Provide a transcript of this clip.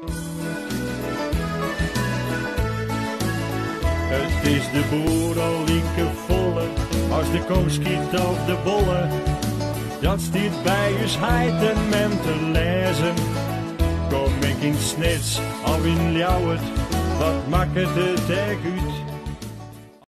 Het is de boer al lieke volle, als de kool schiet op de bolle. Dat stiet bij je heiten men te lezen. Kom ik in snits of in Ljouwert, wat maakt het de teg uit?